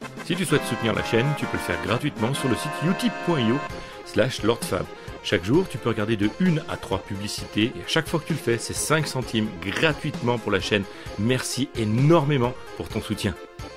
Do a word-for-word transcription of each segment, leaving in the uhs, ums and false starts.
Si tu souhaites soutenir la chaîne, tu peux le faire gratuitement sur le site utip point io slash lordfab. Chaque jour, tu peux regarder de une à trois publicités et à chaque fois que tu le fais, c'est cinq centimes gratuitement pour la chaîne. Merci énormément pour ton soutien.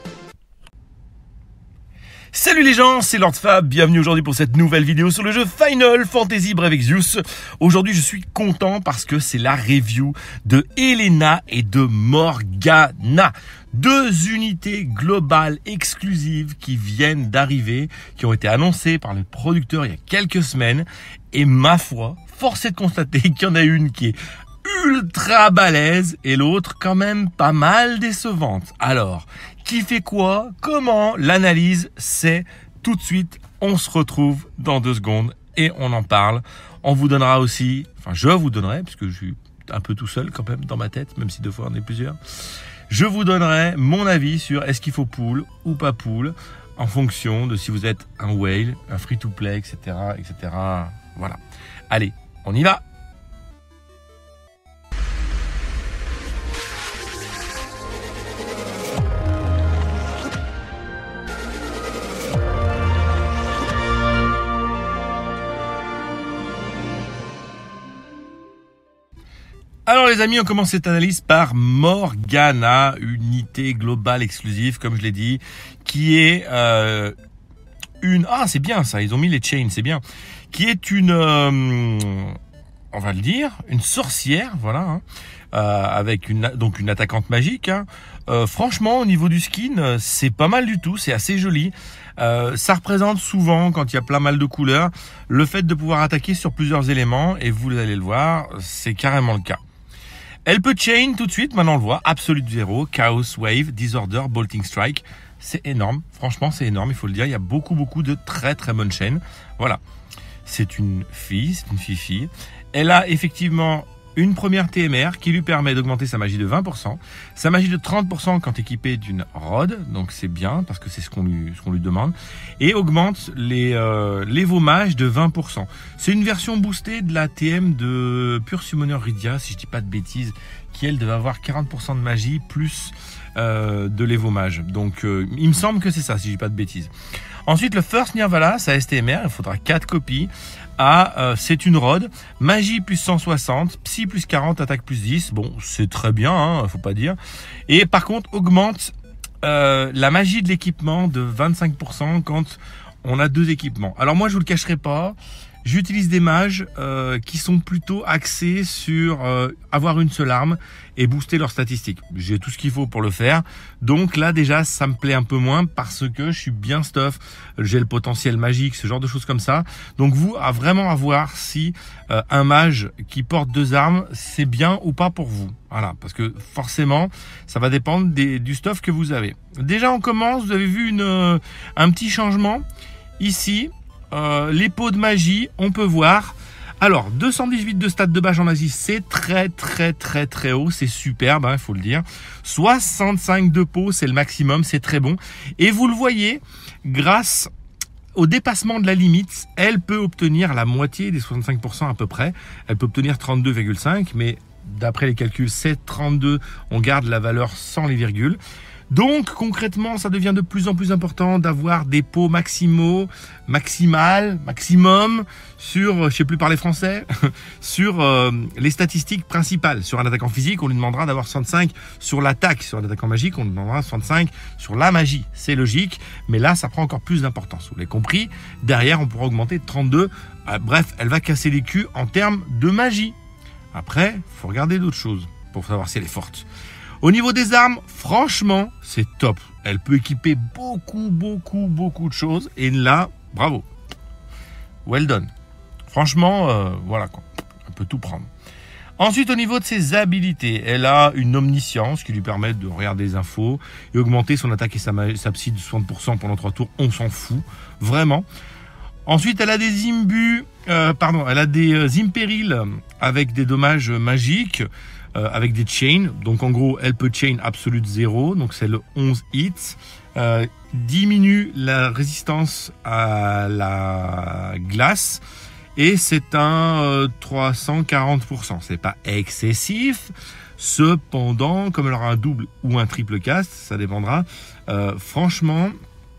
Salut les gens, c'est LordFab, bienvenue aujourd'hui pour cette nouvelle vidéo sur le jeu Final Fantasy Brave Exvius. Aujourd'hui je suis content parce que c'est la review de Elena et de Morgana. Deux unités globales exclusives qui viennent d'arriver, qui ont été annoncées par le producteur il y a quelques semaines. Et ma foi, force est de constater qu'il y en a une qui est ultra balèze et l'autre quand même pas mal décevante. Alors, qui fait quoi? Comment? L'analyse, c'est tout de suite. On se retrouve dans deux secondes et on en parle. On vous donnera aussi, enfin je vous donnerai, puisque je suis un peu tout seul quand même dans ma tête, même si deux fois on est plusieurs. Je vous donnerai mon avis sur est-ce qu'il faut pool ou pas pool, en fonction de si vous êtes un whale, un free-to-play, et cetera, et cetera. Voilà. Allez, on y va! Alors les amis, on commence cette analyse par Morgana, unité globale exclusive, comme je l'ai dit, qui est euh, une... Ah, c'est bien ça, ils ont mis les chains, c'est bien. Qui est une... Euh, on va le dire, une sorcière, voilà, hein, euh, avec une, donc une attaquante magique. Hein. Euh, franchement, au niveau du skin, c'est pas mal du tout, c'est assez joli. Euh, ça représente souvent, quand il y a plein mal de couleurs, le fait de pouvoir attaquer sur plusieurs éléments, et vous allez le voir, c'est carrément le cas. Elle peut chain tout de suite, maintenant on le voit, Absolute Zero, Chaos Wave, Disorder, Bolting Strike. C'est énorme, franchement c'est énorme, il faut le dire. Il y a beaucoup beaucoup de très très bonnes chaînes. Voilà, c'est une fille, c'est une fille-fille. Elle a effectivement une première T M R qui lui permet d'augmenter sa magie de vingt pour cent, sa magie de trente pour cent quand équipée d'une rod, donc c'est bien parce que c'est ce qu'on lui, ce qu'on lui demande, et augmente les euh, l'évomage de vingt pour cent. C'est une version boostée de la T M de Pure Summoner Rydia, si je dis pas de bêtises, qui elle devait avoir quarante pour cent de magie plus euh, de l'évomage. Donc euh, il me semble que c'est ça, si je dis pas de bêtises. Ensuite, le First Nirvala, sa S T M R, il faudra quatre copies. Ah, euh, c'est une rod, magie plus cent soixante, psy plus quarante, attaque plus dix. Bon, c'est très bien, hein, faut pas dire. Et par contre, augmente euh, la magie de l'équipement de vingt-cinq pour cent quand on a deux équipements. Alors moi, je vous le cacherai pas, j'utilise des mages euh, qui sont plutôt axés sur euh, avoir une seule arme et booster leurs statistiques. J'ai tout ce qu'il faut pour le faire. Donc là, déjà, ça me plaît un peu moins parce que je suis bien stuff. J'ai le potentiel magique, ce genre de choses comme ça. Donc vous, à vraiment à voir si euh, un mage qui porte deux armes, c'est bien ou pas pour vous. Voilà, parce que forcément, ça va dépendre des, du stuff que vous avez. Déjà, on commence, vous avez vu une, euh, un petit changement. Ici, euh, les pots de magie, on peut voir... Alors, deux cent dix-huit de stats de base en magie, c'est très très très très haut, c'est superbe, il hein, faut le dire. soixante-cinq de peau, c'est le maximum, c'est très bon. Et vous le voyez, grâce au dépassement de la limite, elle peut obtenir la moitié des soixante-cinq pour cent à peu près. Elle peut obtenir trente-deux virgule cinq, mais d'après les calculs, c'est trente-deux, on garde la valeur sans les virgules. Donc concrètement, ça devient de plus en plus important d'avoir des pots maximaux, maximal, maximum sur, je sais plus parler français, sur euh, les statistiques principales. Sur un attaquant physique, on lui demandera d'avoir soixante-cinq sur l'attaque. Sur un attaquant magique, on lui demandera soixante-cinq sur la magie. C'est logique, mais là, ça prend encore plus d'importance. Vous l'avez compris. Derrière, on pourra augmenter de trente-deux. Euh, bref, elle va casser les culs en termes de magie. Après, il faut regarder d'autres choses pour savoir si elle est forte. Au niveau des armes, franchement, c'est top. Elle peut équiper beaucoup, beaucoup, beaucoup de choses. Et là, bravo. Well done. Franchement, euh, voilà quoi. Elle peut tout prendre. Ensuite, au niveau de ses habilités, elle a une omniscience qui lui permet de regarder les infos et augmenter son attaque et sa, sa psy de soixante pour cent pendant trois tours. On s'en fout. Vraiment. Ensuite, elle a des imbus, euh, pardon, elle a des euh, impérils avec des dommages magiques. Euh, avec des chains, donc en gros elle peut chain Absolute Zero, donc c'est le onze hits, euh, diminue la résistance à la glace et c'est un euh, trois cent quarante pour cent, c'est pas excessif, cependant comme elle aura un double ou un triple cast, ça dépendra, euh, franchement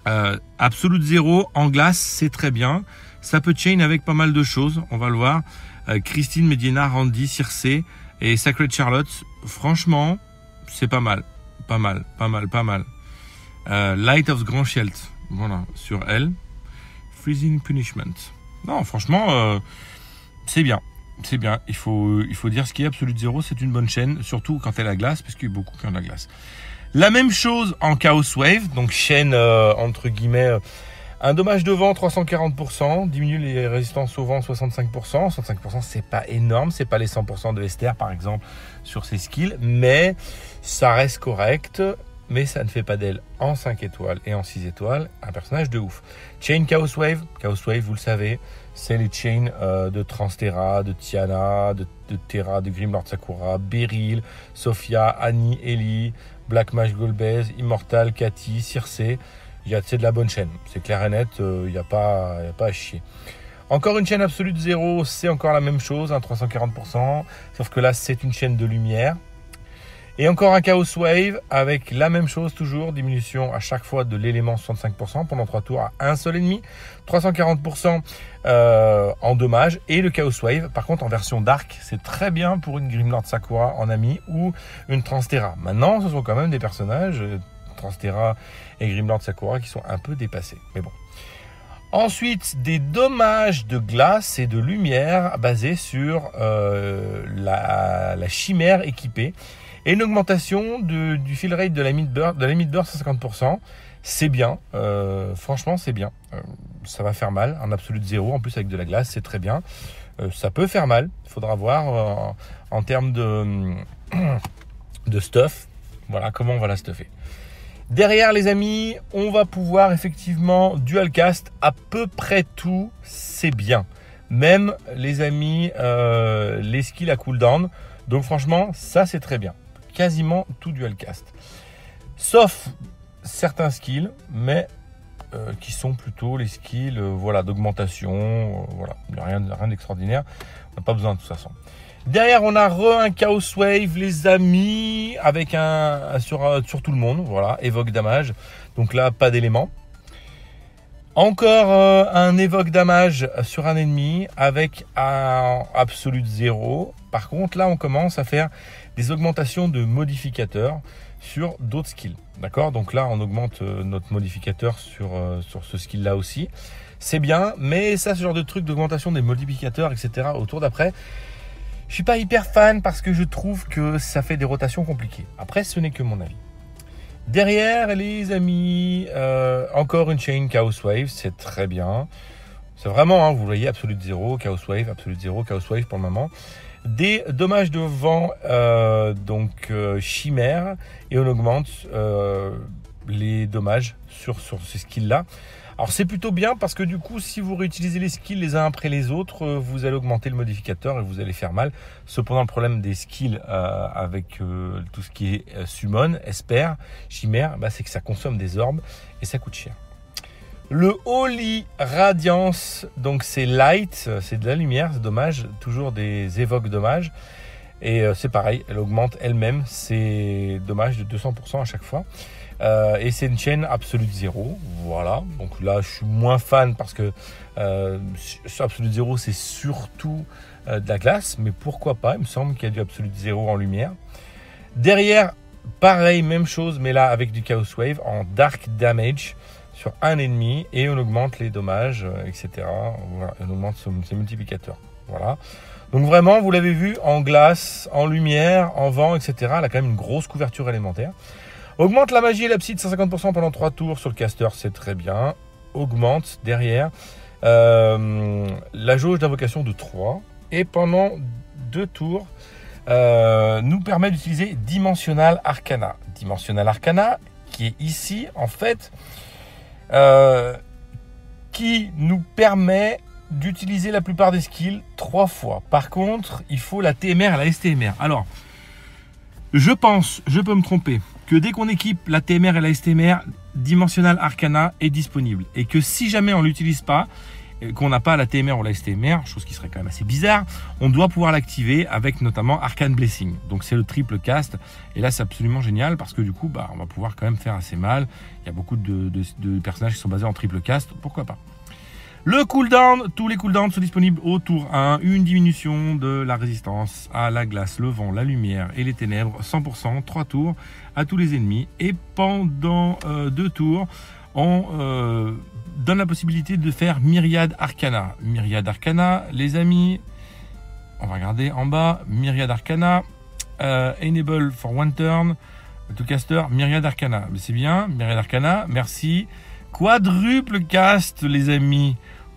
Euh, Absolute Zero en glace, c'est très bien. Ça peut chain avec pas mal de choses, on va le voir. Euh, Christine, Medina, Randy, Circe et Sacred Charlotte, franchement, c'est pas mal. Pas mal, pas mal, pas mal. Euh, Light of Grand Shield, voilà, sur elle. Freezing Punishment. Non, franchement, euh, c'est bien. C'est bien. Il faut, il faut dire ce qui est Absolute Zero, c'est une bonne chaîne, surtout quand elle a glace, parce qu'il y a beaucoup qui ont la glace. La même chose en Chaos Wave, donc chaîne euh, entre guillemets, euh, un dommage de vent trois cent quarante pour cent, diminue les résistances au vent soixante-cinq pour cent. soixante-cinq pour cent, c'est pas énorme, c'est pas les cent pour cent de Esther par exemple sur ses skills, mais ça reste correct. Mais ça ne fait pas d'elle en cinq étoiles et en six étoiles un personnage de ouf. Chain Chaos Wave, Chaos Wave, vous le savez, c'est les chains euh, de Transtera, de Tiana, de, de Terra, de Grimlord Sakura, Beryl, Sophia, Annie, Ellie, Black Mage Golbez, Immortal, Cathy, Circe. Il y a c'est de la bonne chaîne, c'est clair et net, il euh, n'y a, a pas à chier. Encore une chaîne Absolute Zero, c'est encore la même chose, hein, trois cent quarante pour cent, sauf que là c'est une chaîne de lumière. Et encore un Chaos Wave avec la même chose toujours, diminution à chaque fois de l'élément soixante-cinq pour cent pendant trois tours à un seul ennemi, trois cent quarante pour cent euh, en dommages. Et le Chaos Wave, par contre en version Dark, c'est très bien pour une Grimlord Sakura en ami ou une Transtera. Maintenant, ce sont quand même des personnages, euh, Transtera et Grimlord Sakura, qui sont un peu dépassés. Mais bon. Ensuite, des dommages de glace et de lumière basés sur euh, la, la chimère équipée. Et une augmentation de, du fill rate de la mid-burst de la mid-burst à cinquante pour cent. C'est bien. Euh, franchement, c'est bien. Euh, ça va faire mal. En Absolute Zero, en plus avec de la glace, c'est très bien. Euh, ça peut faire mal. Il faudra voir euh, en, en termes de, de stuff. Voilà comment on va la stuffer. Derrière, les amis, on va pouvoir effectivement dual cast à peu près tout. C'est bien. Même, les amis, euh, les skills à cooldown. Donc franchement, ça c'est très bien. Quasiment tout dual cast. Sauf certains skills, mais euh, qui sont plutôt les skills euh, voilà, d'augmentation. Euh, voilà, rien, rien d'extraordinaire. On n'a pas besoin de tout ça. Sans. Derrière, on a re un Chaos Wave, les amis, avec un, un sur, sur tout le monde. Voilà, évoque damage. Donc là, pas d'éléments. Encore euh, un évoque damage sur un ennemi avec un Absolute Zero. Par contre, là, on commence à faire des augmentations de modificateurs sur d'autres skills. D'accord? Donc là, on augmente euh, notre modificateur sur, euh, sur ce skill-là aussi. C'est bien, mais ça, ce genre de truc d'augmentation des modificateurs, et cetera au tour d'après, je suis pas hyper fan parce que je trouve que ça fait des rotations compliquées. Après, ce n'est que mon avis. Derrière, les amis, euh, encore une chain Chaos Wave, c'est très bien. C'est vraiment, hein, vous voyez, Absolute Zero, Chaos Wave, Absolute Zero, Chaos Wave pour le moment. Des dommages de vent, euh, donc euh, chimère, et on augmente euh, les dommages sur, sur ces skills-là. Alors c'est plutôt bien parce que du coup, si vous réutilisez les skills les uns après les autres, euh, vous allez augmenter le modificateur et vous allez faire mal. Cependant, le problème des skills euh, avec euh, tout ce qui est euh, summon, esper, chimère, bah, c'est que ça consomme des orbes et ça coûte cher. Le Holy Radiance, donc c'est light, c'est de la lumière, c'est dommage, toujours des évoques dommages. Et euh, c'est pareil, elle augmente elle-même ses dommages de deux cents pour cent à chaque fois. Euh, et c'est une chaîne Absolute Zero, voilà. Donc là, je suis moins fan parce que euh, sur Absolute Zero, c'est surtout euh, de la glace. Mais pourquoi pas, il me semble qu'il y a du Absolute Zero en lumière. Derrière, pareil, même chose, mais là avec du Chaos Wave en Dark Damage sur un ennemi. Et on augmente les dommages, euh, et cetera. Voilà, on augmente ses multiplicateurs. Voilà. Donc vraiment, vous l'avez vu, en glace, en lumière, en vent, et cetera. Elle a quand même une grosse couverture élémentaire. Augmente la magie et la psy de cent cinquante pour cent pendant trois tours sur le caster, c'est très bien. Augmente derrière euh, la jauge d'invocation de trois. Et pendant deux tours, euh, nous permet d'utiliser Dimensional Arcana. Dimensional Arcana, qui est ici, en fait, euh, qui nous permet d'utiliser la plupart des skills trois fois. Par contre, il faut la T M R et la S T M R. Alors, je pense, je peux me tromper, que dès qu'on équipe la T M R et la S T M R, Dimensional Arcana est disponible. Et que si jamais on ne l'utilise pas, qu'on n'a pas la T M R ou la S T M R, chose qui serait quand même assez bizarre, on doit pouvoir l'activer avec notamment Arcane Blessing. Donc c'est le triple cast, et là c'est absolument génial parce que du coup bah, on va pouvoir quand même faire assez mal. Il y a beaucoup de, de, de personnages qui sont basés en triple cast, pourquoi pas. Le cooldown, tous les cooldowns sont disponibles au tour un, une diminution de la résistance à la glace, le vent, la lumière et les ténèbres, cent pour cent, trois tours à tous les ennemis, et pendant euh, deux tours, on euh, donne la possibilité de faire Myriad Arcana. Myriad Arcana, les amis, on va regarder en bas, Myriad Arcana, euh, Enable for one turn, to caster, Myriad Arcana. Mais c'est bien, Myriad Arcana, merci. Quadruple cast, les amis.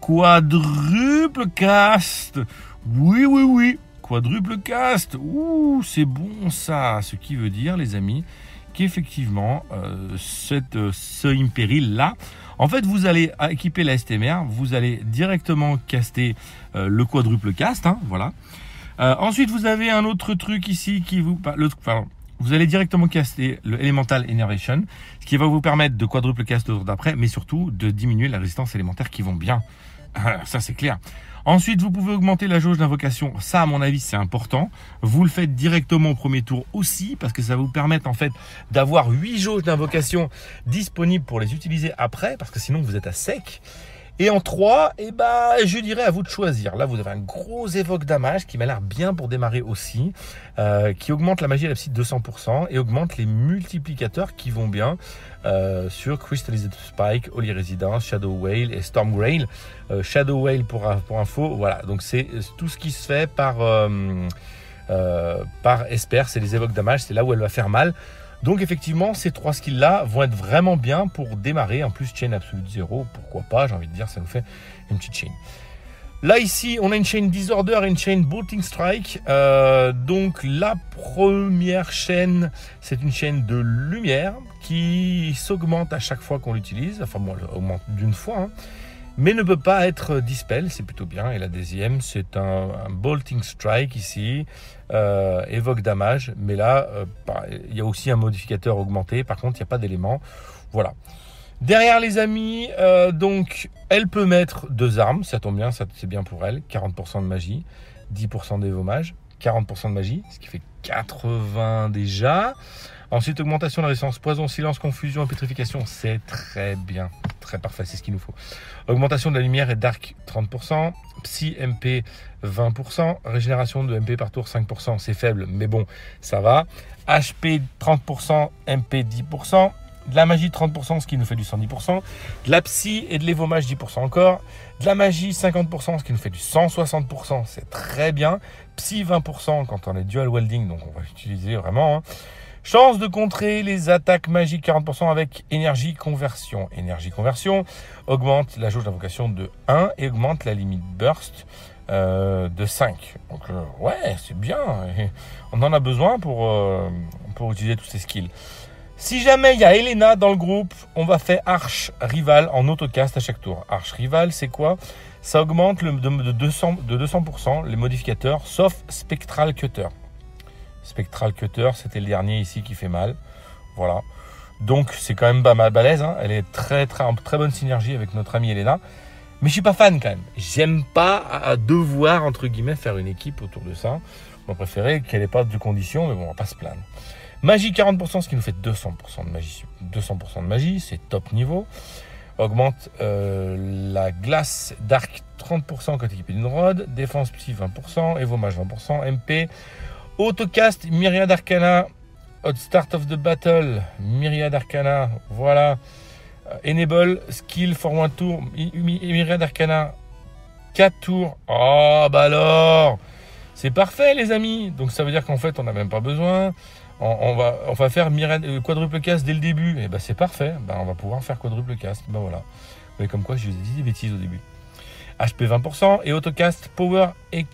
Quadruple cast. Oui, oui, oui. Quadruple cast. Ouh, c'est bon ça. Ce qui veut dire, les amis, qu'effectivement, euh, cette, euh, ce Impéril-là, en fait, vous allez équiper la S T M R, vous allez directement caster euh, le quadruple cast, hein, voilà. Euh, ensuite, vous avez un autre truc ici qui vous... Le, pardon. Vous allez directement caster le Elemental Enervation, ce qui va vous permettre de quadruple cast le tour d'après, mais surtout de diminuer la résistance élémentaire qui vont bien. Ça, c'est clair. Ensuite, vous pouvez augmenter la jauge d'invocation. Ça, à mon avis, c'est important. Vous le faites directement au premier tour aussi, parce que ça va vous permettre en fait d'avoir huit jauges d'invocation disponibles pour les utiliser après, parce que sinon vous êtes à sec. Et en trois, eh ben, je dirais à vous de choisir. Là, vous avez un gros évoque damage qui m'a l'air bien pour démarrer aussi, euh, qui augmente la magie et la psy de deux cents pour cent et augmente les multiplicateurs qui vont bien euh, sur Crystallized Spike, Holy Residence, Shadow Whale et Storm Grail. Euh, Shadow Whale pour, pour info, voilà. Donc c'est tout ce qui se fait par, euh, euh, par Esper, c'est les évoques damage, c'est là où elle va faire mal. Donc effectivement, ces trois skills-là vont être vraiment bien pour démarrer. En plus, chain absolute zéro, pourquoi pas, j'ai envie de dire, ça nous fait une petite chain. Là, ici, on a une chain Disorder et une chain Bolting Strike. Euh, donc la première chaîne, c'est une chaîne de lumière qui s'augmente à chaque fois qu'on l'utilise. Enfin bon, elle augmente d'une fois, hein, mais ne peut pas être dispel, c'est plutôt bien. Et la deuxième, c'est un, un Bolting Strike ici, euh, évoque damage, mais là, euh, bah, il y a aussi un modificateur augmenté, par contre, il n'y a pas d'élément. Voilà. Derrière, les amis, euh, donc, elle peut mettre deux armes, ça tombe bien, ça, c'est bien pour elle, quarante pour cent de magie, dix pour cent d'évomage, quarante pour cent de magie, ce qui fait quatre-vingts déjà. Ensuite, augmentation de la résistance, poison, silence, confusion et pétrification, c'est très bien, très parfait, c'est ce qu'il nous faut. Augmentation de la lumière et dark, trente pour cent, psy, M P, vingt pour cent, régénération de M P par tour, cinq pour cent, c'est faible, mais bon, ça va. H P, trente pour cent, M P, dix pour cent, de la magie, trente pour cent, ce qui nous fait du cent dix pour cent, de la psy et de l'évomage, dix pour cent encore, de la magie, cinquante pour cent, ce qui nous fait du cent soixante pour cent, c'est très bien. Psy, vingt pour cent quand on est dual welding, donc on va l'utiliser vraiment, hein. Chance de contrer les attaques magiques, quarante pour cent avec énergie conversion. Énergie conversion augmente la jauge d'invocation de un et augmente la limite burst euh, de cinq. Donc euh, ouais, c'est bien. Et on en a besoin pour, euh, pour utiliser tous ces skills. Si jamais il y a Elena dans le groupe, on va faire Arche Rival en autocast à chaque tour. Arche Rival, c'est quoi? Ça augmente le, de, de, deux cents, de deux cents pour cent les modificateurs, sauf Spectral Cutter. Spectral Cutter, c'était le dernier ici qui fait mal. Voilà. Donc, c'est quand même pas mal balèze. Hein. Elle est très, très, en très bonne synergie avec notre amie Elena. Mais je suis pas fan quand même. J'aime pas à devoir, entre guillemets, faire une équipe autour de ça. On préférait qu'elle n'ait pas de conditions, mais bon, on va pas se plaindre. Magie quarante pour cent, ce qui nous fait deux cents pour cent de magie. deux cents pour cent de magie, c'est top niveau. Augmente euh, la glace d'arc trente pour cent quand équipée d'une rod. Défense psy vingt pour cent. Évomage vingt pour cent. M P. Autocast, Myriad Arcana, at start of the battle, Myriad Arcana, voilà. Uh, enable, skill for one tour, Myriad Arcana, quatre tours. Oh, bah alors, c'est parfait, les amis. Donc, ça veut dire qu'en fait, on n'a même pas besoin. On, on, va, on va faire Myriad, euh, quadruple cast dès le début. Et bah, c'est parfait. Bah, on va pouvoir faire quadruple cast. Bah, voilà. Vous voyez comme quoi, je vous ai dit des bêtises au début. H P vingt pour cent et autocast Power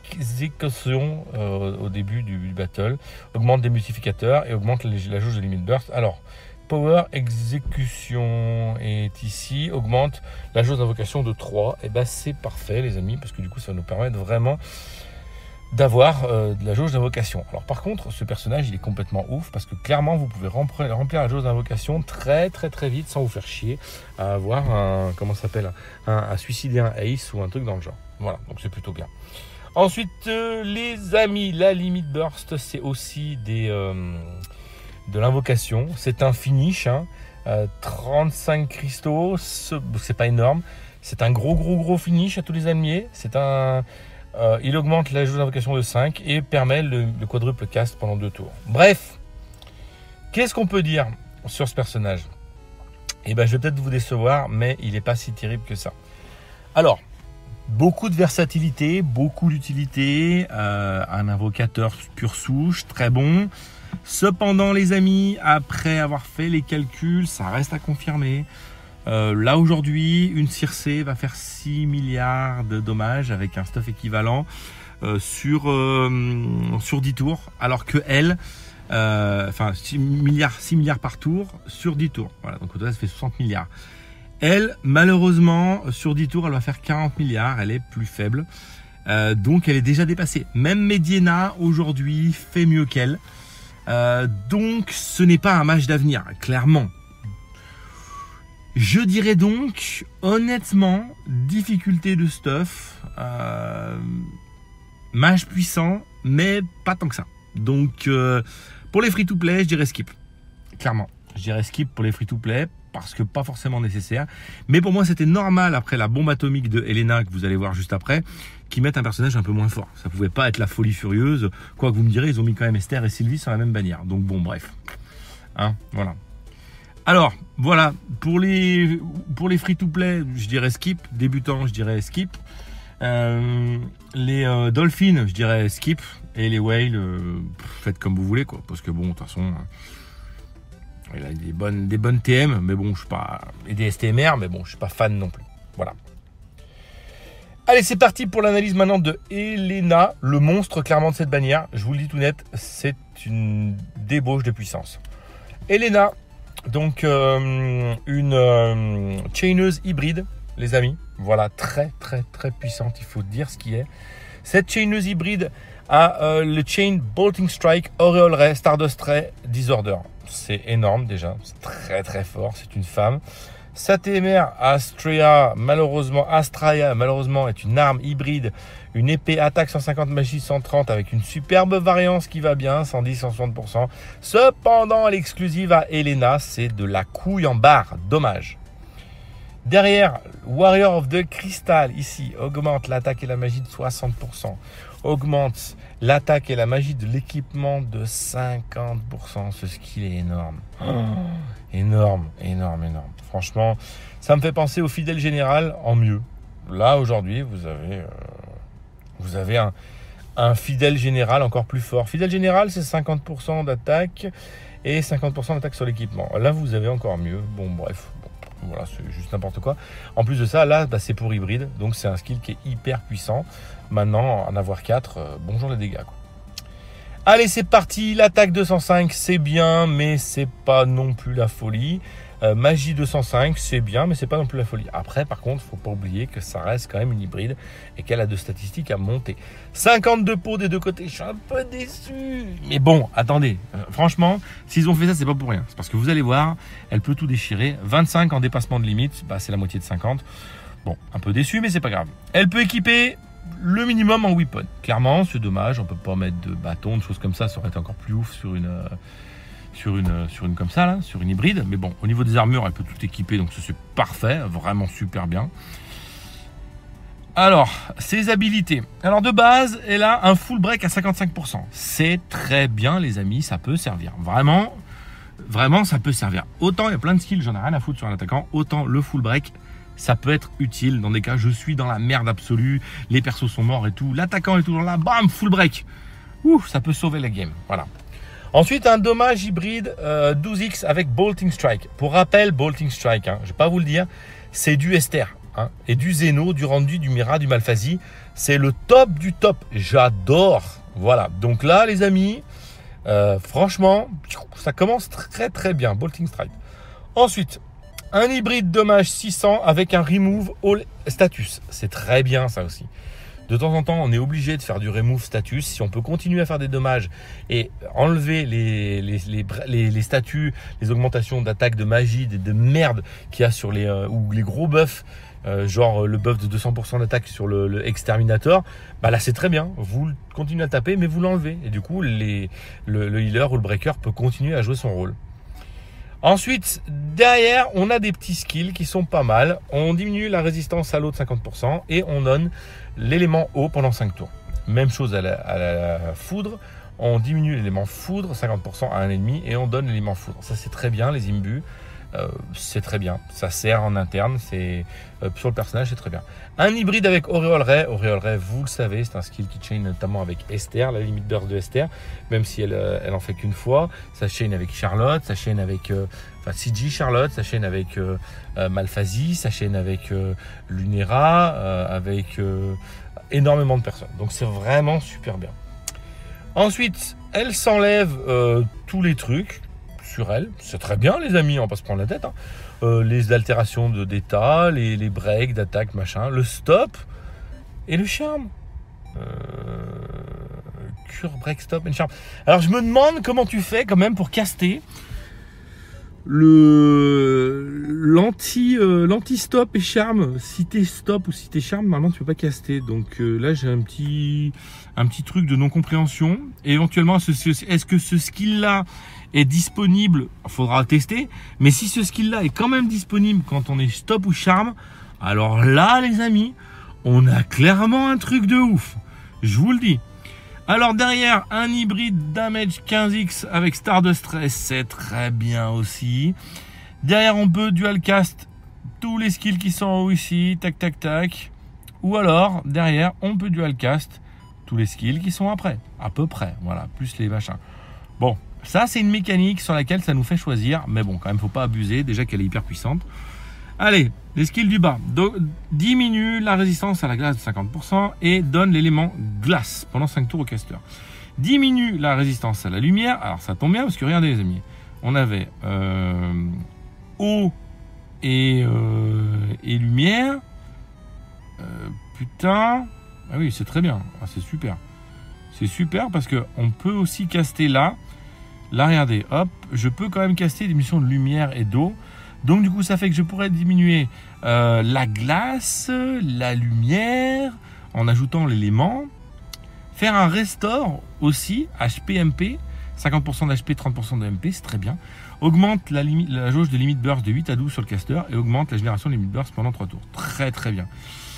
Execution euh, au début du, du battle, augmente des multiplicateurs et augmente les, la jauge de limite burst. Alors, Power Execution est ici, augmente la jauge d'invocation de trois. Et bah c'est parfait les amis, parce que du coup ça va nous permettre vraiment d'avoir euh, de la jauge d'invocation. Alors par contre, ce personnage, il est complètement ouf parce que clairement, vous pouvez remplir, remplir la jauge d'invocation très très très vite sans vous faire chier à avoir un, comment ça s'appelle, un, à suicider un ace ou un truc dans le genre. Voilà, donc c'est plutôt bien. Ensuite, euh, les amis, la limite burst, c'est aussi des, euh, de l'invocation. C'est un finish, hein, euh, trente-cinq cristaux, c'est pas énorme. C'est un gros gros gros finish à tous les ennemis. C'est un Euh, il augmente la jauge d'invocation de cinq et permet le, le quadruple cast pendant deux tours. Bref, qu'est-ce qu'on peut dire sur ce personnage? Eh ben, je vais peut-être vous décevoir, mais il n'est pas si terrible que ça. Alors, beaucoup de versatilité, beaucoup d'utilité, euh, un invocateur pure souche, très bon. Cependant, les amis, après avoir fait les calculs, ça reste à confirmer. Euh, là aujourd'hui, une Circé va faire six milliards de dommages avec un stuff équivalent euh, sur, euh, sur dix tours, alors que elle, euh, enfin six milliards, six milliards par tour sur dix tours. Voilà, donc au total ça fait soixante milliards. Elle, malheureusement, sur dix tours, elle va faire quarante milliards, elle est plus faible. Euh, donc elle est déjà dépassée. Même Mediena aujourd'hui fait mieux qu'elle. Euh, donc ce n'est pas un match d'avenir, clairement. Je dirais donc, honnêtement, difficulté de stuff, euh, mage puissant, mais pas tant que ça. Donc, euh, pour les free-to-play, je dirais skip. Clairement, je dirais skip pour les free-to-play, parce que pas forcément nécessaire. Mais pour moi, c'était normal, après la bombe atomique de Helena, que vous allez voir juste après, qu'ils mettent un personnage un peu moins fort. Ça pouvait pas être la folie furieuse. Quoi que vous me direz, ils ont mis quand même Esther et Sylvie sur la même bannière. Donc bon, bref. Hein, voilà. Alors, voilà, pour les, pour les free-to-play, je dirais skip. Débutant, je dirais skip. Euh, les euh, Dolphins, je dirais skip. Et les Whales, euh, faites comme vous voulez, quoi. Parce que bon, de toute façon, euh, il a des bonnes, des bonnes T M, mais bon, je suis pas... Et des S T M R, mais bon, je suis pas fan non plus. Voilà. Allez, c'est parti pour l'analyse maintenant de Helena, le monstre clairement de cette bannière. Je vous le dis tout net, c'est une débauche de puissance. Helena... Donc euh, une euh, chaineuse hybride, les amis. Voilà, très très très puissante, il faut dire ce qui est. Cette chaineuse hybride a euh, le chain Bolting Strike, Aureole Ray, Stardust Ray, Disorder. C'est énorme déjà, c'est très très fort, c'est une femme. Sa T M R Astrea, malheureusement, Astraea, malheureusement, est une arme hybride, une épée attaque cent cinquante, magie cent trente, avec une superbe variance qui va bien, cent dix, cent soixante pour cent. Cependant, l'exclusive à Helena, c'est de la couille en barre, dommage. Derrière, Warrior of the Crystal, ici, augmente l'attaque et la magie de soixante pour cent. Augmente l'attaque et la magie de l'équipement de cinquante pour cent. Ce skill est énorme. Oh, énorme, énorme, énorme. Franchement, ça me fait penser au fidèle général en mieux. Là, aujourd'hui, vous avez, euh, vous avez un, un fidèle général encore plus fort. Fidèle général, c'est cinquante pour cent d'attaque et cinquante pour cent d'attaque sur l'équipement. Là, vous avez encore mieux. Bon, bref. Bon, voilà, c'est juste n'importe quoi. En plus de ça, là, bah, c'est pour hybride. Donc, c'est un skill qui est hyper puissant. Maintenant, en avoir quatre, euh, bonjour les dégâts, quoi. Allez, c'est parti. L'attaque deux cent cinq, c'est bien, mais c'est pas non plus la folie. Euh, magie deux cent cinq, c'est bien, mais c'est pas non plus la folie. Après, par contre, faut pas oublier que ça reste quand même une hybride et qu'elle a de statistiques à monter. cinquante-deux pots des deux côtés, je suis un peu déçu. Mais bon, attendez, euh, franchement, s'ils ont fait ça, c'est pas pour rien. C'est parce que vous allez voir, elle peut tout déchirer. vingt-cinq en dépassement de limite, bah, c'est la moitié de cinquante. Bon, un peu déçu, mais c'est pas grave. Elle peut équiper le minimum en weapon. Clairement, c'est dommage, on peut pas mettre de bâton, de choses comme ça, ça aurait été encore plus ouf sur une... Euh, Sur une, sur une comme ça, là, sur une hybride. Mais bon, au niveau des armures, elle peut tout équiper, donc ça c'est parfait, vraiment super bien. Alors, ses habilités. Alors de base, elle a un full break à cinquante-cinq pour cent. C'est très bien, les amis, ça peut servir. Vraiment, vraiment, ça peut servir. Autant il y a plein de skills, j'en ai rien à foutre sur un attaquant, autant le full break, ça peut être utile. Dans des cas, je suis dans la merde absolue, les persos sont morts et tout, l'attaquant est toujours là, bam, full break. Ouh, ça peut sauver la game, voilà. Ensuite, un dommage hybride euh, douze X avec Bolting Strike. Pour rappel, Bolting Strike, hein, je ne vais pas vous le dire, c'est du Esther, hein, et du Zeno, du Randu, du Mira, du Malphasie. C'est le top du top. J'adore. Voilà. Donc là, les amis, euh, franchement, ça commence très très bien. Bolting Strike. Ensuite, un hybride dommage six cents avec un Remove All Status. C'est très bien ça aussi. De temps en temps, on est obligé de faire du remove status. Si on peut continuer à faire des dommages et enlever les, les, les, les, les statuts, les augmentations d'attaque, de magie, de, de merde qu'il y a sur les, euh, ou les gros buffs, euh, genre le buff de deux cents pour cent d'attaque sur le, le exterminator, bah là c'est très bien. Vous continuez à taper, mais vous l'enlevez. Et du coup, les, le, le healer ou le breaker peut continuer à jouer son rôle. Ensuite, derrière, on a des petits skills qui sont pas mal. On diminue la résistance à l'eau de cinquante pour cent et on donne l'élément eau pendant cinq tours. Même chose à la, à la foudre. On diminue l'élément foudre, cinquante pour cent à un ennemi, et on donne l'élément foudre. Ça, c'est très bien, les imbus. Euh, c'est très bien. Ça sert en interne. C'est euh, sur le personnage, c'est très bien. Un hybride avec Auréole Ray. Auréole Ray, vous le savez, c'est un skill qui chain notamment avec Esther, la limite burst de Esther, même si elle, euh, elle en fait qu'une fois. Ça chain avec Charlotte, ça chain avec euh, enfin C G Charlotte, ça chain avec euh, euh, Malphasie, ça chain avec euh, Lunera, euh, avec euh, énormément de personnes. Donc c'est vraiment super bien. Ensuite, elle s'enlève euh, tous les trucs sur elle, c'est très bien les amis, on va pas se prendre la tête, hein. euh, les altérations de d'état, les, les breaks, d'attaque, machin, le stop et le charme. Euh, cure, break, stop et charme. Alors je me demande comment tu fais quand même pour caster le l'anti euh, l'anti stop et charme. Si t'es stop ou si t'es charme, normalement tu peux pas caster. Donc euh, là j'ai un petit un petit truc de non compréhension. Et éventuellement, est-ce que ce skill là est disponible? Faudra tester. Mais si ce skill là est quand même disponible quand on est stop ou charme, alors là les amis, on a clairement un truc de ouf. Je vous le dis. Alors derrière, un hybride damage quinze X avec Stardust Stress, c'est très bien aussi. Derrière, on peut dual cast tous les skills qui sont en haut ici, tac tac tac. Ou alors, derrière, on peut dual cast tous les skills qui sont après, à peu près, voilà, plus les machins. Bon, ça c'est une mécanique sur laquelle ça nous fait choisir, mais bon, quand même, faut pas abuser, déjà qu'elle est hyper puissante. Allez, les skills du bas. Donc, diminue la résistance à la glace de cinquante pour cent et donne l'élément glace pendant cinq tours au caster. Diminue la résistance à la lumière. Alors, ça tombe bien parce que regardez les amis, on avait euh, eau et, euh, et lumière. Euh, putain, ah oui, c'est très bien, ah, c'est super. C'est super parce que on peut aussi caster là. Là, regardez, hop, je peux quand même caster des missions de lumière et d'eau. Donc du coup, ça fait que je pourrais diminuer euh, la glace, la lumière, en ajoutant l'élément. Faire un restore aussi, H P M P, cinquante pour cent d'H P, trente pour cent de M P, c'est très bien. Augmente la, limite, la jauge de limite burst de huit à douze sur le caster et augmente la génération de limite burst pendant trois tours. Très très bien.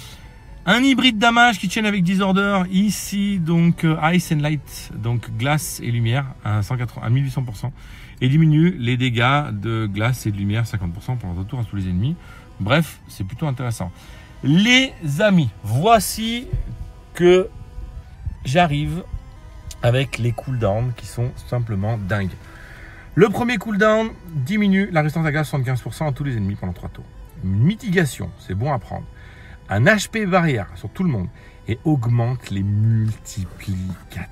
Un hybride damage qui chaîne avec Disorder, ici donc euh, Ice and Light, donc glace et lumière à, cent quatre-vingts, à mille huit cents pour cent. Et diminue les dégâts de glace et de lumière cinquante pour cent pendant un tour à tous les ennemis. Bref, c'est plutôt intéressant. Les amis, voici que j'arrive avec les cooldowns qui sont simplement dingues. Le premier cooldown diminue la résistance à glace soixante-quinze pour cent à tous les ennemis pendant trois tours. Mitigation, c'est bon à prendre. Un H P barrière sur tout le monde et augmente les multiplicateurs.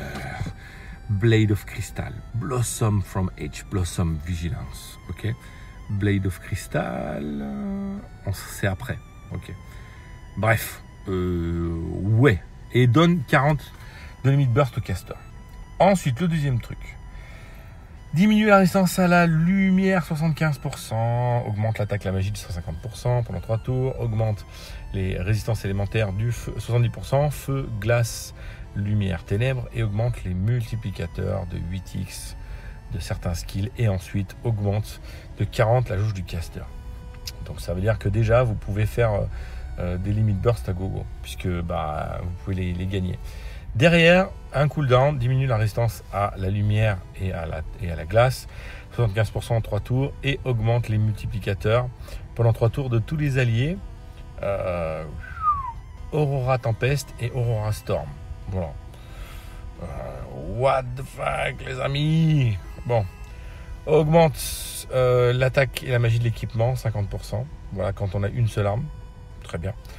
Blade of Crystal, Blossom from Edge, Blossom Vigilance, ok. Blade of Crystal, on sait après, ok. Bref, euh, ouais, et donne quarante de limite burst au caster. Ensuite, le deuxième truc, diminue la résistance à la lumière soixante-quinze pour cent, augmente l'attaque la magie de cent cinquante pour cent pendant trois tours, augmente les résistances élémentaires du feu soixante-dix pour cent, feu, glace, lumière, ténèbres, et augmente les multiplicateurs de huit X de certains skills, et ensuite augmente de quarante la jauge du caster. Donc ça veut dire que déjà vous pouvez faire euh, des limit burst à gogo, puisque bah, vous pouvez les, les gagner. Derrière, un cooldown diminue la résistance à la lumière et à la, et à la glace, soixante-quinze pour cent en trois tours, et augmente les multiplicateurs pendant trois tours de tous les alliés, euh, Aurora Tempest et Aurora Storm. Voilà. Euh, what the fuck, les amis. Bon. Augmente euh, l'attaque et la magie de l'équipement, cinquante pour cent. Voilà, quand on a une seule arme. Très bien.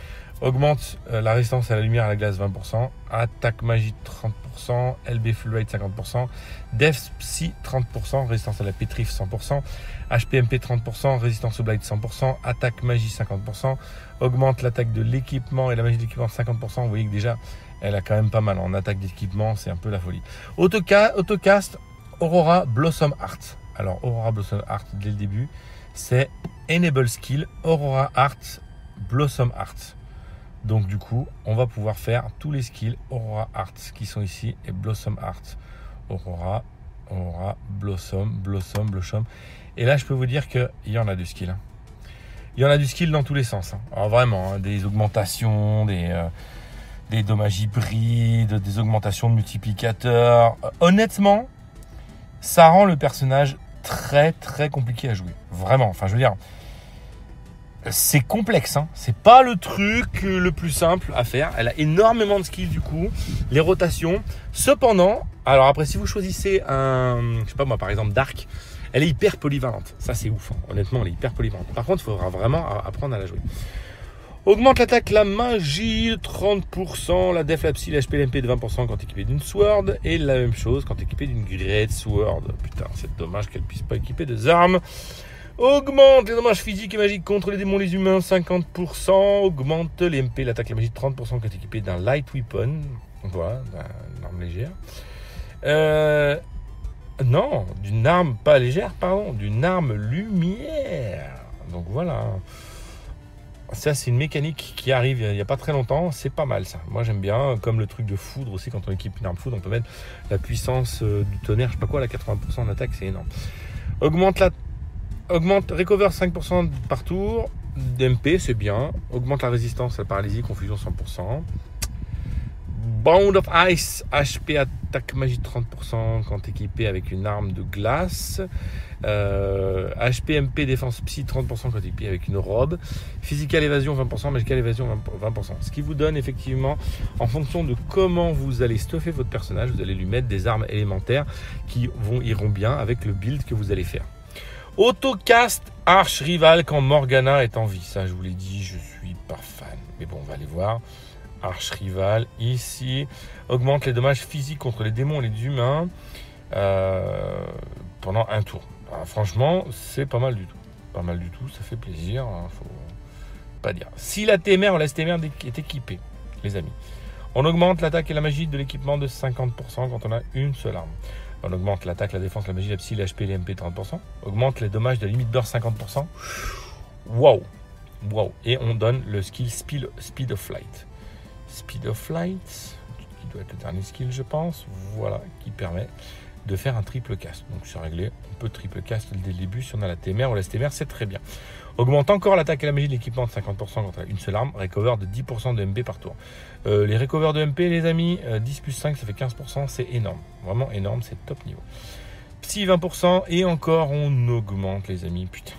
Augmente euh, la résistance à la lumière, à la glace vingt pour cent. Attaque magie trente pour cent. L B full rate cinquante pour cent. Def psy trente pour cent. Résistance à la pétrif cent pour cent. H P M P trente pour cent. Résistance au blight cent pour cent. Attaque magie cinquante pour cent. Augmente l'attaque de l'équipement et la magie d'équipement cinquante pour cent. Vous voyez que déjà, elle a quand même pas mal. En attaque d'équipement, c'est un peu la folie. Autoca- Autocast Aurora Blossom Art. Alors, Aurora Blossom Art, dès le début, c'est Enable Skill Aurora Art Blossom Art. Donc du coup, on va pouvoir faire tous les skills Aurora Art qui sont ici et Blossom Art. Aurora, Aurora, Blossom, Blossom, Blossom. Et là, je peux vous dire qu'il y en a du skill. Il y en a du skill dans tous les sens. Alors vraiment, hein, des augmentations, des, euh, des dommages hybrides, des augmentations de multiplicateurs. Euh, honnêtement, ça rend le personnage très très compliqué à jouer. Vraiment, enfin je veux dire... C'est complexe, hein. C'est pas le truc le plus simple à faire. Elle a énormément de skills du coup, les rotations. Cependant, alors après si vous choisissez un, je sais pas moi par exemple Dark, elle est hyper polyvalente. Ça c'est ouf, hein. Honnêtement elle est hyper polyvalente. Par contre il faudra vraiment apprendre à la jouer. Augmente l'attaque, la magie de trente pour cent, la def, la psy, la H P, l'M P de vingt pour cent quand équipée d'une sword. Et la même chose quand équipée d'une great sword. Putain c'est dommage qu'elle puisse pas équiper des armes. Augmente les dommages physiques et magiques contre les démons, les humains, cinquante pour cent. Augmente les M P, l'attaque, la magie, trente pour cent quand équipé d'un light weapon. Voilà, d'une arme légère. Euh, non, d'une arme, pas légère, pardon, d'une arme lumière. Donc voilà. Ça, c'est une mécanique qui arrive il n'y a pas très longtemps. C'est pas mal ça. Moi, j'aime bien. Comme le truc de foudre aussi, quand on équipe une arme foudre, on peut mettre la puissance du tonnerre, je sais pas quoi, la quatre-vingts pour cent d'attaque, c'est énorme. Augmente la Augmente, recover cinq pour cent par tour, d'M P c'est bien. Augmente la résistance à la paralysie, confusion cent pour cent. Bound of Ice, H P, attaque magie trente pour cent quand équipé avec une arme de glace. Euh, H P, M P, défense psy trente pour cent quand équipé avec une robe. Physical évasion vingt pour cent, magical évasion vingt pour cent. Ce qui vous donne effectivement, en fonction de comment vous allez stuffer votre personnage, vous allez lui mettre des armes élémentaires qui vont, iront bien avec le build que vous allez faire. Autocast Arch Rival quand Morgana est en vie. Ça, je vous l'ai dit, je suis pas fan. Mais bon, on va aller voir. Arch Rival, ici. Augmente les dommages physiques contre les démons et les humains euh, pendant un tour. Alors, franchement, c'est pas mal du tout. Pas mal du tout, ça fait plaisir. Hein, faut pas dire. Si la T M R ou la S T M R est équipée, les amis, on augmente l'attaque et la magie de l'équipement de cinquante pour cent quand on a une seule arme. On augmente l'attaque, la défense, la magie, la psy, l'H P, les M P trente pour cent. Augmente les dommages de la limite burst cinquante pour cent. Waouh! Waouh! Et on donne le skill Speed, speed of Flight. Speed of Flight, qui doit être le dernier skill, je pense. Voilà, qui permet de faire un triple cast. Donc c'est réglé. On peut triple cast dès le début si on a la T M R ou la S T M R, c'est très bien. Augmente encore l'attaque et la magie de l'équipement de cinquante pour cent quand on a une seule arme. Recover de dix pour cent de M P par tour. Euh, les recovers de M P, les amis, euh, dix plus cinq, ça fait quinze pour cent. C'est énorme. Vraiment énorme, c'est top niveau. Psy vingt pour cent. Et encore, on augmente, les amis. Putain.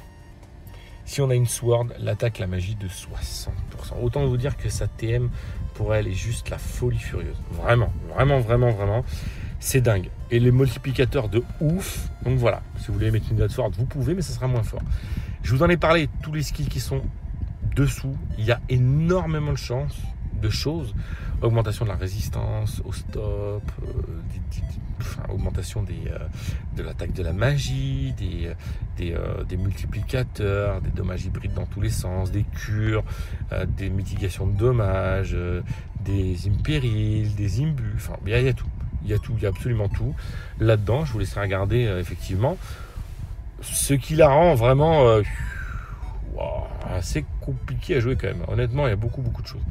Si on a une sword, l'attaque, la magie de soixante pour cent. Autant vous dire que sa T M, pour elle, est juste la folie furieuse. Vraiment, vraiment, vraiment, vraiment. C'est dingue. Et les multiplicateurs de ouf. Donc voilà, si vous voulez mettre une God Sword, vous pouvez, mais ça sera moins fort. Je vous en ai parlé, tous les skills qui sont dessous. Il y a énormément de chances, de choses. Augmentation de la résistance au stop, euh, des, des, des, enfin, augmentation des, euh, de l'attaque de la magie, des, des, euh, des multiplicateurs, des dommages hybrides dans tous les sens, des cures, euh, des mitigations de dommages, euh, des impérils, des imbus. Enfin, il y, y a tout. Il y a tout, il y a absolument tout. Là-dedans, je vous laisserai regarder euh, effectivement. Ce qui la rend vraiment euh, wow, assez compliqué à jouer quand même. Honnêtement, il y a beaucoup, beaucoup de choses.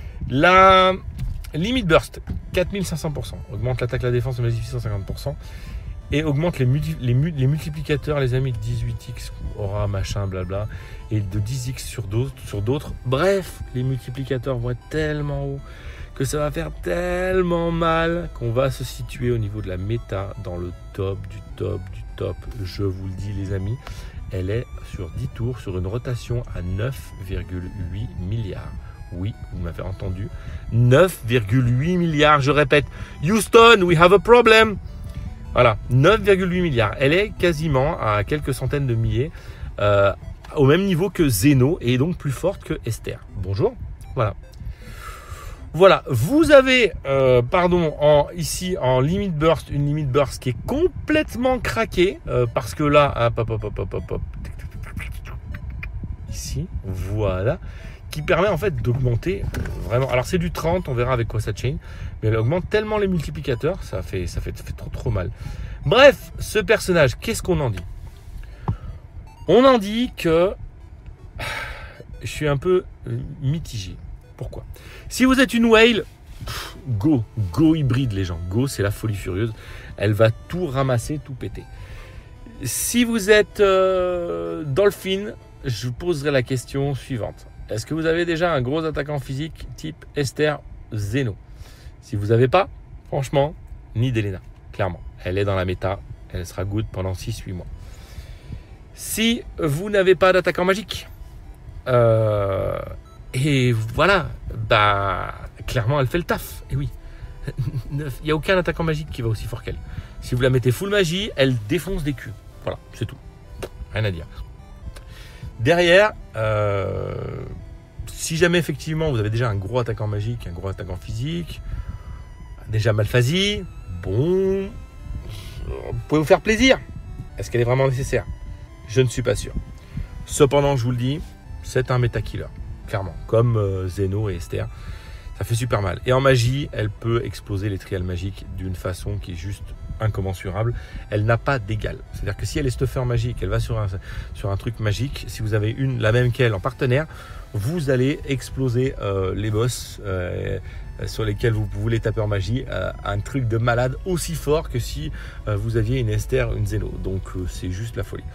La limit burst, quatre mille cinq cents pour cent. Augmente l'attaque, la défense, la magie cent cinquante pour cent. Et augmente les, multi, les, les multiplicateurs, les amis, de dix-huit x, aura, machin, blabla. Et de dix x sur d'autres. Sur d'autres. Bref, les multiplicateurs vont être tellement hauts que ça va faire tellement mal qu'on va se situer au niveau de la méta dans le top du top du top. Je vous le dis, les amis, elle est sur dix tours sur une rotation à neuf virgule huit milliards. Oui, vous m'avez entendu. neuf virgule huit milliards, je répète. Houston, we have a problem. Voilà, neuf virgule huit milliards. Elle est quasiment à quelques centaines de milliers, euh, au même niveau que Zeno et donc plus forte que Esther. Bonjour. Voilà. Voilà, vous avez, euh, pardon, en, ici en limit burst, une limit burst qui est complètement craquée, euh, parce que là, hop, hop, hop, hop, hop, hop, ici, voilà, qui permet en fait d'augmenter euh, vraiment. Alors c'est du trente, on verra avec quoi ça chain, mais elle augmente tellement les multiplicateurs, ça fait, ça fait, ça fait trop trop mal. Bref, ce personnage, qu'est-ce qu'on en dit? On en dit que je suis un peu mitigé. Pourquoi? Si vous êtes une whale, pff, go, go hybride les gens. Go, c'est la folie furieuse. Elle va tout ramasser, tout péter. Si vous êtes euh, dolphin, je vous poserai la question suivante. Est-ce que vous avez déjà un gros attaquant physique type Esther Zeno? Si vous n'avez pas, franchement, ni Delena, clairement. Elle est dans la méta, elle sera good pendant six huit mois. Si vous n'avez pas d'attaquant magique, euh, et voilà, bah clairement elle fait le taf. Et oui, il n'y a aucun attaquant magique qui va aussi fort qu'elle. Si vous la mettez full magie, elle défonce des culs. Voilà, c'est tout. Rien à dire. Derrière, euh, si jamais effectivement vous avez déjà un gros attaquant magique, un gros attaquant physique, déjà Malphasie, bon, vous pouvez vous faire plaisir. Est-ce qu'elle est vraiment nécessaire? Je ne suis pas sûr. Cependant, je vous le dis, c'est un méta-killer. Clairement, comme euh, Zeno et Esther, ça fait super mal. Et en magie, elle peut exploser les trials magiques d'une façon qui est juste incommensurable. Elle n'a pas d'égal. C'est-à-dire que si elle est stuffée en magie, qu'elle va sur un, sur un truc magique, si vous avez une la même qu'elle en partenaire, vous allez exploser euh, les boss euh, sur lesquels vous voulez taper en magie, euh, un truc de malade aussi fort que si euh, vous aviez une Esther, une Zeno. Donc euh, c'est juste la folie.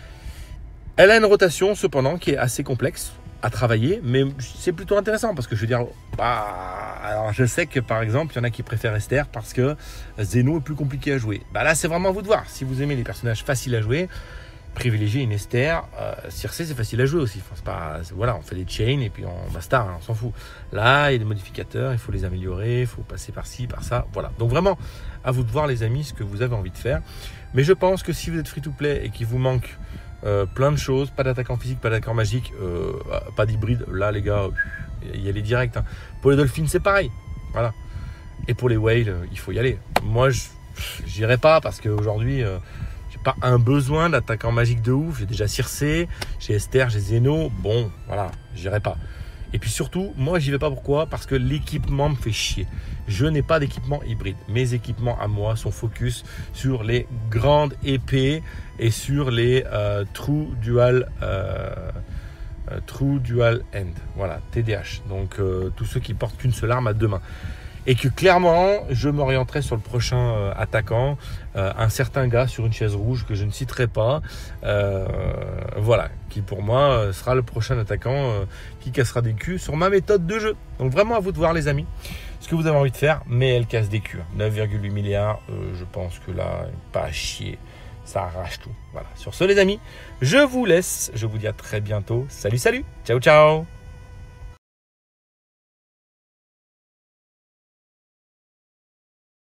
Elle a une rotation cependant qui est assez complexe à travailler, mais c'est plutôt intéressant parce que je veux dire, bah, alors je sais que par exemple, il y en a qui préfèrent Esther parce que Zeno est plus compliqué à jouer. Bah là, c'est vraiment à vous de voir. Si vous aimez les personnages faciles à jouer, privilégiez une Esther. Euh, Circé, c'est facile à jouer aussi. Enfin, c'est pas, c'est, voilà, on fait des chains et puis on basta, hein, on s'en fout. Là, il y a des modificateurs, il faut les améliorer, il faut passer par ci, par ça. Voilà. Donc vraiment, à vous de voir les amis ce que vous avez envie de faire. Mais je pense que si vous êtes free to play et qu'il vous manque Euh, plein de choses, pas d'attaquant physique, pas d'attaquant magique, euh, pas d'hybride, là les gars, il y a les directs. Hein. Pour les dolphins, c'est pareil. Voilà. Et pour les whales, euh, il faut y aller. Moi, je j'irai pas parce qu'aujourd'hui, euh, j'ai pas un besoin d'attaquant magique de ouf. J'ai déjà Circé, j'ai Esther, j'ai Zeno. Bon, voilà, j'irai pas. Et puis surtout, moi, j'y vais pas pourquoi? Parce que l'équipement me fait chier. Je n'ai pas d'équipement hybride. Mes équipements à moi sont focus sur les grandes épées et sur les euh, True Dual euh, euh, True Dual End. Voilà, T D H. Donc euh, tous ceux qui portent qu'une seule arme à deux mains. Et que clairement, je m'orienterai sur le prochain euh, attaquant, euh, un certain gars sur une chaise rouge que je ne citerai pas, euh, voilà, qui pour moi sera le prochain attaquant euh, qui cassera des culs sur ma méthode de jeu. Donc vraiment à vous de voir les amis, ce que vous avez envie de faire, mais elle casse des culs. neuf virgule huit milliards, euh, je pense que là, pas à chier, ça arrache tout. Voilà. Sur ce les amis, je vous laisse, je vous dis à très bientôt. Salut, salut, ciao, ciao.